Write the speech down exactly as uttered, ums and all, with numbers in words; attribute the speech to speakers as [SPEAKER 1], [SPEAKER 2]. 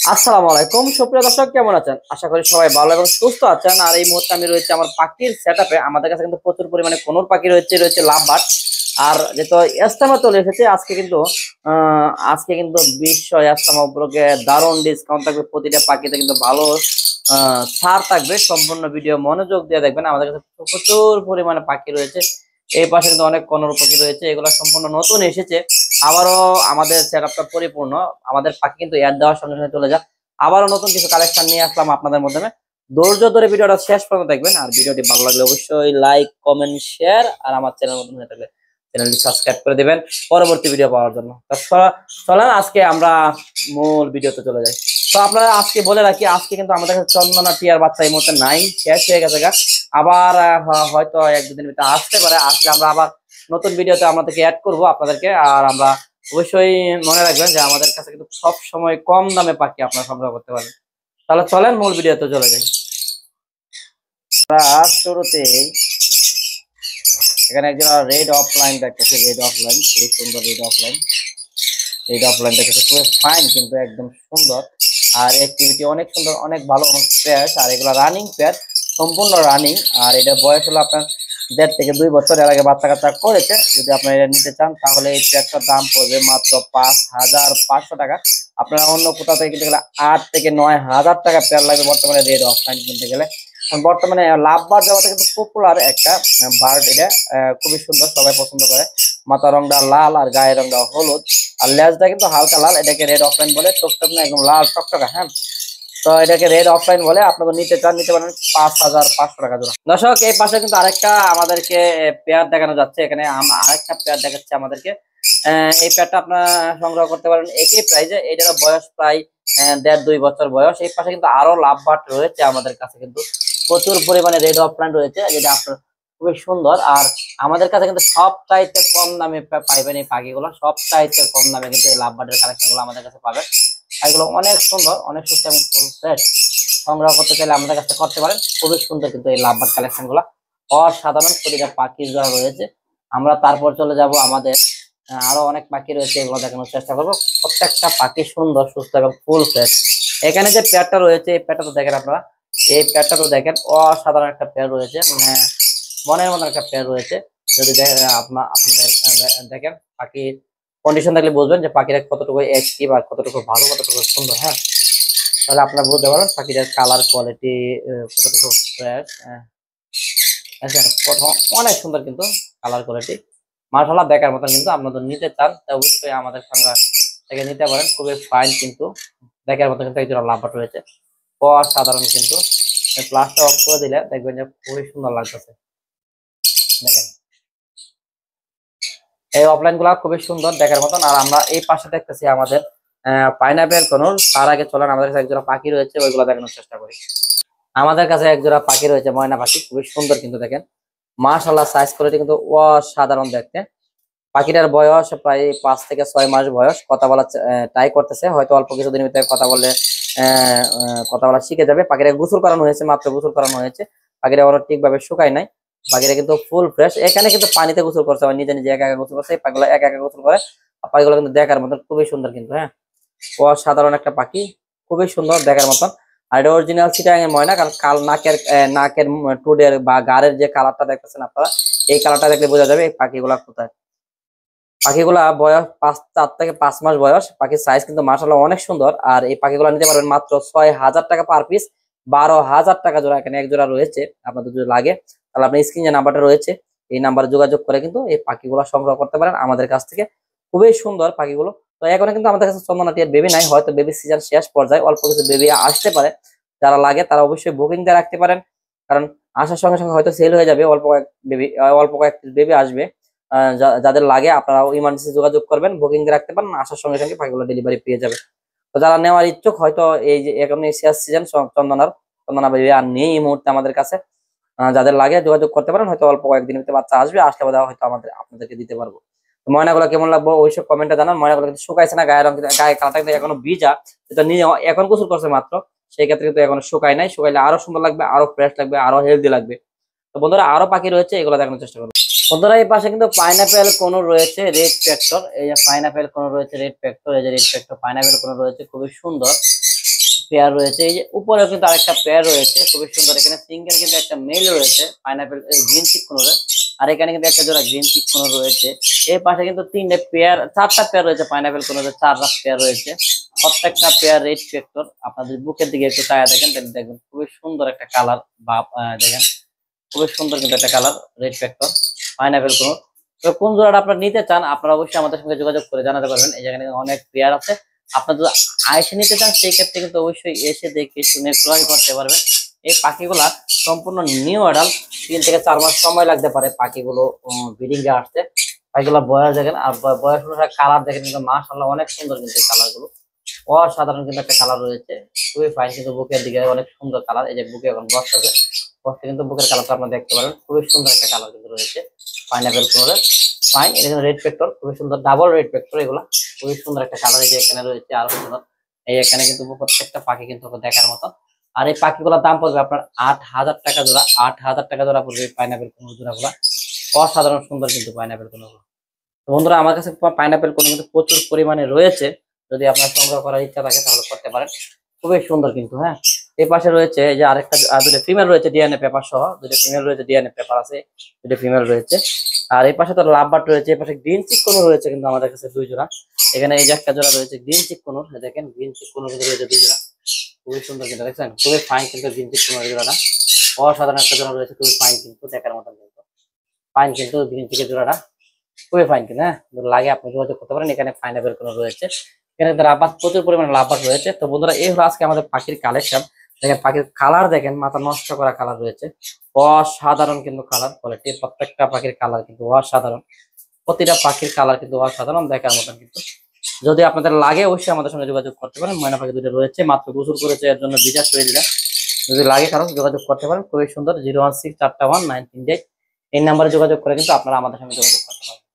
[SPEAKER 1] আসসালামু আলাইকুম সুপ্রিয় দর্শক, কেমন আছেন? আশা করি সবাই ভালো এবং সুস্থ আছেন। আর এই মুহূর্তে আমি রয়েছে আমার পাখির সেটআপে। আমাদের কাছে কিন্তু প্রচুর পরিমাণে কোনোর পাখি রয়েছে, রয়েছে লাভবার্ড। আর যেহেতু ইস্তেমা চলে এসেছে আজকে কিন্তু আহ আজকে কিন্তু বিশ্ব ইস্তেমা উপলক্ষে দারুণ ডিসকাউন্ট থাকবে। প্রতিটা পাখিতে কিন্তু ভালো আহ ছাড় থাকবে। সম্পূর্ণ ভিডিও মনোযোগ দিয়ে দেখবেন। আমাদের কাছে প্রচুর পরিমাণে পাখি রয়েছে। এই পাশে কিন্তু অনেক কোনোর পাখি রয়েছে, এগুলো সম্পূর্ণ নতুন এসেছে। আবারও আমাদের সেটআপটা পরিপূর্ণ। আমাদের পাখি কিন্তু অ্যাড দেওয়ার সঙ্গে সঙ্গে চলে যায়। আবারও নতুন কিছু কালেকশন নিয়ে আসলাম আপনাদের মাধ্যমে। ধৈর্য ধরে ভিডিওটা শেষ পর্যন্ত দেখবেন। আর ভিডিওটি ভালো লাগলে অবশ্যই লাইক কমেন্ট শেয়ার, আর আমার চ্যানেল নতুন হয়ে থাকলে চ্যানেলটি সাবস্ক্রাইব করে দিবেন পরবর্তী ভিডিও পাওয়ার জন্য। চলেন আজকে আমরা মূল ভিডিওতে চলে যাই। তো আপনারা আজকে বলে রাখি, আজকে কিন্তু আমাদের কাছে চন্দনা টিয়ার বাচ্চা এই মুহূর্তে নাই, শেষ হয়ে গেছে গা। আবার আহ, হয়তো এক দুদিন ভিতরে আসতে পারে। আসলে আমরা আবার নতুন ভিডিওতে আপনাদেরকে অ্যাড করব আপনাদেরকে। আর আমরা অবশ্যই মনে রাখবেন যে আমাদের কাছে কিন্তু সব সময় কম দামে পাখি আপনারা সংগ্রহ করতে পারেন। তাহলে চলেন মূল ভিডিওতে চলে যাই। আমরা শুরুতেই এখানে একজন রেড অফলাইন দেখতেছে। রেড অফলাইন খুবই সুন্দর। রেড অফলাইন রেড অফলাইন দেখতেছে খুবই ফাইন, কিন্তু একদম সুন্দর। আর অ্যাক্টিভিটি অনেক সুন্দর, অনেক ভালো, অনেক ফ্রেশ। আর এগুলো রানিং পেয়ার, সম্পূর্ণ রানিং। আর এটা বয়স হলো আপনার দেড় থেকে দুই বছর। এর আগে বাচ্চা কাচ্চা করেছে। যদি আপনারা এটা নিতে চান তাহলে এই পেয়ারটার দাম পড়বে মাত্র পাঁচ হাজার পাঁচশো টাকা। আপনারা অন্য কোথাও থেকে কিনতে গেলে আট থেকে নয় হাজার টাকা পেয়ার লাগবে বর্তমানে রেড অফলাইন কিনতে গেলে। বর্তমানে লাভবার্ড জগতে কিন্তু পপুলার একটা বার্ড। এটা খুবই সুন্দর, সবাই পছন্দ করে। মাথা রংটা লাল আর গায়ের রংটা হলুদ, আর লেজটা কিন্তু হালকা লাল। এটাকে রেড অফলাইন বলে। চোখটা একদম লাল টকটকা। হ্যাঁ, তো এটাকে রেড অফলাইন বলে। আপনাদের নিতে চান নিতে পারেন পাঁচ হাজার পাঁচশো টাকা জোড়া। দর্শক, এই পাশে কিন্তু আরেকটা আমাদেরকে পেয়ার দেখানো যাচ্ছে। এখানে আরেকটা পেয়ার দেখাচ্ছে আমাদেরকে। এই পেয়ারটা আপনারা সংগ্রহ করতে পারেন একই প্রাইজে। এটার বয়স প্রায় দেড় দুই বছর বয়স। এই পাশে কিন্তু আরো লাভবার্ড রয়েছে আমাদের কাছে, কিন্তু প্রচুর পরিমাণে রেড অফলাইন রয়েছে, যেটা আপনার খুবই সুন্দর। আর আমাদের কাছে কিন্তু সব চাইতে কম দামে পাইবেন এই পাখিগুলো। সব চাইতে কম দামে কিন্তু এই লাভবার্ডের কালেকশন গুলো আমাদের কাছে পাবেন। এগুলো অনেক সুন্দর, অনেক সুস্থ এবং ফ্রেশ। সংগ্রহ করতে চাইলে আমাদের কাছে করতে পারেন। খুবই সুন্দর কিন্তু এই লাভবার্ড কালেকশন গুলা, অসাধারণ। প্রতিটা পাখি যারা রয়েছে। আমরা তারপর চলে যাব আমাদের আরো অনেক পাখি রয়েছে, এগুলো দেখানোর চেষ্টা করবো। প্রত্যেকটা পাখি সুন্দর, সুস্থ এবং ফুল ফ্রেশ। এখানে যে পেয়ারটা রয়েছে এই পেয়ারটা তো দেখেন আপনারা। এই পেয়ারটা তো দেখেন, অসাধারণ একটা পেয়ার রয়েছে, মানে মনের মতো একটা পেয়ার রয়েছে। যদি আপনার আপনাদের দেখেন পাখির কন্ডিশন দেখলে বুঝবেন যে পাখিরা কতটুকু অ্যাক্টিভ আর কতটুকু ভালো, কতটুকু সুন্দর। হ্যাঁ, তাহলে আপনারা বুঝতে পারবেন পাখিটার কালার কোয়ালিটি কতটুকু ফ্রেশ। অনেক সুন্দর কিন্তু কালার কোয়ালিটি, মাশাআল্লাহ দেখার মতন। কিন্তু আপনাদের নিতে চান অবশ্যই আমাদের সঙ্গে থেকে নিতে পারেন। খুবই ফাইন, কিন্তু দেখার মতো কিন্তু একজন লাভবার্ড রয়েছে, অসাধারণ। কিন্তু প্লাসটা অফ করে দিলে দেখবেন যে খুবই সুন্দর লাগতেছে। দেখেন এই অফলাইন গুলা খুবই সুন্দর দেখার মতন। আর আমরা এই পাশে দেখতেছি আমাদের পাইনাপেল কনুর। তার আগে চলেন আমাদের কাছে একজোড়া পাখি রয়েছে, ওইগুলো দেখানোর চেষ্টা করি। আমাদের কাছে একজোড়া পাখি রয়েছে, ময়না পাখি, খুবই সুন্দর। কিন্তু দেখেন মাশাআল্লাহ সাইজ কোয়ালিটি কিন্তু অসাধারণ দেখতে। পাখিটার বয়স প্রায় পাঁচ থেকে ছয় মাস বয়স। কথা বলা ট্রাই করতেছে, হয়তো অল্প কিছুদিনের ভিতরে কথা বললে কথা বলা শিখে যাবে। পাখিটা গোসল করানো হয়েছে, মাত্র গোসল করানো হয়েছে। পাখিটা ওরা ঠিকভাবে শুকায় নাই। পাখিটা কিন্তু ফুল ফ্রেশ। এখানে কিন্তু পানিতে গোসল করছে, আবার নিজে নিজে একা একা গোসল করছে। এই পাখিগুলো একা একা গোসল করে। পাখিগুলো কিন্তু দেখার মতন খুবই সুন্দর কিন্তু। হ্যাঁ, অসাধারণ একটা পাখি, খুবই সুন্দর দেখার মতন। আর এটা অরিজিনাল চিটাগাং ময়না। কারণ কাল নাকের নাকের টুডের বা গাড়ের যে কালারটা দেখতেছেন আপনারা, এই কালারটা দেখলে বোঝা যাবে এই পাখিগুলা কোথায়। পাখিগুলা বয়স পাঁচ চার থেকে পাঁচ মাস বয়স। পাখির সাইজ কিন্তু মাশাআল্লাহ অনেক সুন্দর। আর এই পাখিগুলা নিতে পারবেন মাত্র ছয় হাজার টাকা পার পিস, বারো হাজার টাকা জোড়া। এখানে এক জোড়া রয়েছে, আপনাদের যদি লাগে তাহলে আপনার স্ক্রিনে নাম্বারটা রয়েছে, এই নাম্বারে যোগাযোগ করে কিন্তু এই পাখিগুলো সংগ্রহ করতে পারেন আমাদের কাছ থেকে। খুবই সুন্দর পাখিগুলো। তো এখন কিন্তু আমাদের কাছে চন্দনা টিয়ার বেবি নাই, হয়তো বেবি সিজন শেষ পর্যায়ে অল্প কিছু বেবি আসতে পারে। যারা লাগে তারা অবশ্যই বুকিং দিয়ে রাখতে পারেন, কারণ আসার সঙ্গে সঙ্গে হয়তো সেল হয়ে যাবে। অল্প কয়েক বেবি অল্প কয়েক বেবি আসবে। যাদের লাগে আপনারা ইমার্জেন্সি যোগাযোগ করবেন, বুকিং দিয়ে রাখতে পারেন। আসার সঙ্গে সঙ্গে পাখিগুলো ডেলিভারি পেয়ে যাবে। তো যারা নেওয়ার ইচ্ছুক, হয়তো এই যে এখন শেষ সিজন চন্দনার চন্দনা বেবি আর নেই এই মুহূর্তে আমাদের কাছে। যাদের লাগে যোগাযোগ করতে পারেন, হয়তো অল্প কয়েকদিনের ভিতরে বাচ্চা আসবে। আসলে হয়তো আমাদের আপনাদেরকে দিতে পারবো। ময়নাগুলো কেমন লাগবে ওইসব কমেন্টে জানান। ময়নাগুলো কিন্তু শুকাইছে না, গায়ের রং গায়ে কালারটা কিন্তু এখনো ভিজা। যেটা নিয়ে এখন গোসল করছে মাত্র, সেই ক্ষেত্রে কিন্তু এখনো শুকায় নাই। শুকাইলে আরো সুন্দর লাগবে, আরো ফ্রেশ লাগবে, আরো হেলদি লাগবে। তো বন্ধুরা আরো পাখি রয়েছে, এগুলো দেখানোর চেষ্টা করবো। বন্ধুরা এই পাশে কিন্তু পাইনাপেল কোনো রয়েছে রেড ফ্যাক্টর। এই যে পাইনাপেল কোনো রয়েছে রেড ফ্যাক্টর। এই যে রেড ফ্যাক্টর পাইনাপেল কোনো রয়েছে, খুবই সুন্দর। পেয়ার রয়েছে। এই যে উপরেও কিন্তু আরেকটা পেয়ার রয়েছে খুবই সুন্দর। এখানে সিঙ্গেল কিন্তু একটা মেল রয়েছে পাইনাপেল গ্রিন চিকনের, আর এখানে কিন্তু একটা জোড়া গ্রিন চিকনের রয়েছে। এই পাশে কিন্তু তিনটে পেয়ার চারটা পেয়ার রয়েছে পাইনাপেল কোনের, চারটা পেয়ার রয়েছে। প্রত্যেকটা পেয়ার রেড ফ্যাক্টর। আপনাদের বুকের দিকে একটু চায়া দেখেন, তাহলে দেখবেন খুবই সুন্দর একটা কালার বা দেখেন খুবই সুন্দর কিন্তু একটা কালার রেড ফ্যাক্টর পাইনাপেল কোন। তো কোন জোড়াটা আপনারা নিতে চান আপনারা অবশ্যই আমাদের সঙ্গে যোগাযোগ করে জানাতে পারবেন। এই জায়গায় অনেক পেয়ার আছে, আপনারা যদি আইসে নিতে চান সেই ক্ষেত্রে কিন্তু অবশ্যই এসে দেখে শুনে ক্রয় করতে পারবেন। এই পাখিগুলা সম্পূর্ণ নিউ অ্যাডাল্ট, তিন থেকে চার মাস সময় লাগতে পারে পাখিগুলো ব্রিডিং এ আসতে। পাখিগুলো বয়স দেখেন, আর বয়স অনুসারে কালার দেখেন কিন্তু মাশাআল্লাহ অনেক সুন্দর কিন্তু কালার গুলো অসাধারণ কিন্তু একটা কালার রয়েছে, খুবই ফাইন। কিন্তু বুকের দিকে অনেক সুন্দর কালার, এই যে বুকে এখন বসছে বসতে কিন্তু বুকের কালারটা আপনারা দেখতে পারেন, খুবই সুন্দর একটা কালার কিন্তু রয়েছে পাইনাপেল কালারের। ফাইন, এটা রেড ফ্যাক্টর খুবই সুন্দর, ডাবল রেড ফ্যাক্টর, এগুলা খুবই সুন্দর একটা কালার। এই যে এখানে রয়েছে আরো সুন্দর, এই এখানে কিন্তু প্রত্যেকটা পাখি কিন্তু দেখার মতো। আর এই পাখিগুলোর দাম পড়বে আপনার আট হাজার টাকা জোড়া, আট হাজার টাকা জোড়া পড়বে পাইনাপেল কোন জোড়াগুলা। অসাধারণ সুন্দর কিন্তু পাইনাপেল কোন। বন্ধুরা আমার কাছে পাইনাপেল কোন কিন্তু প্রচুর পরিমাণে রয়েছে, যদি আপনার সংগ্রহ করার ইচ্ছা থাকে তাহলে করতে পারেন, খুবই সুন্দর কিন্তু। হ্যাঁ, এই পাশে রয়েছে যে আরেকটা দুটো ফিমেল রয়েছে ডিএনএ পেপার সহ, দুটো ফিমেল রয়েছে ডিএনএ পেপার আছে, দুটো ফিমেল রয়েছে। আর এই পাশে তো লাভ বার্ড রয়েছে, এই পাশে গ্রিন চিক কোনো রয়েছে কিন্তু আমাদের কাছে দুই জোড়া। এখানে এই যে একটা জোড়া রয়েছে গ্রিন চিক কোনো, দেখেন গ্রিন চিক কোনো রয়েছে দুই জোড়া, খুবই সুন্দর কিন্তু দেখছেন, খুবই ফাইন কিন্তু গ্রিন চিক কোনো জোড়াটা। অসাধারণ একটা জোড়া রয়েছে, খুবই ফাইন কিন্তু দেখার মতন কিন্তু ফাইন কিন্তু গ্রিন চিকের জোড়াটা খুবই ফাইন কিন্তু। হ্যাঁ, লাগে আপনি যোগাযোগ করতে পারেন। এখানে পাইনাপেল কোনো রয়েছে, এখানে লাভবার্ড প্রচুর পরিমাণে লাভবার্ড রয়েছে। তো বন্ধুরা এই হলো আজকে আমাদের পাখির কালেকশন। দেখেন পাখির কালার দেখেন, মাথা নষ্ট করা কালার রয়েছে, অসাধারণ কিন্তু কালার কোয়ালিটি। প্রত্যেকটা পাখির কালার কিন্তু অসাধারণ, প্রতিটা পাখির কালার কিন্তু অসাধারণ দেখার মতন কিন্তু। যদি আপনাদের লাগে অবশ্যই আমাদের সঙ্গে যোগাযোগ করতে পারেন। ময়না পাখি দুটো রয়েছে, মাত্র গোসল করেছে, এর জন্য বিজাস করে দিলেন। যদি লাগে কারণ যোগাযোগ করতে পারেন, খুবই সুন্দর। জিরো ওয়ান সিক্স চারটা ওয়ান নাইন তিন এই নাম্বারে যোগাযোগ করে কিন্তু আপনারা আমাদের সঙ্গে যোগাযোগ করতে পারেন।